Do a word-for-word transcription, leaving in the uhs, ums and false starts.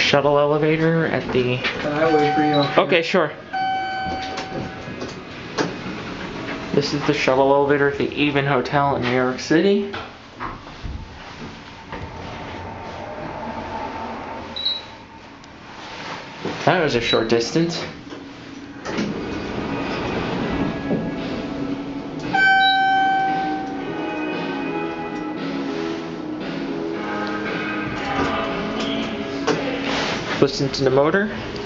shuttle elevator at the... Can I wait for you? Okay, sure. This is the shuttle elevator at the Even Hotel in New York City. That was a short distance. Listen to the motor.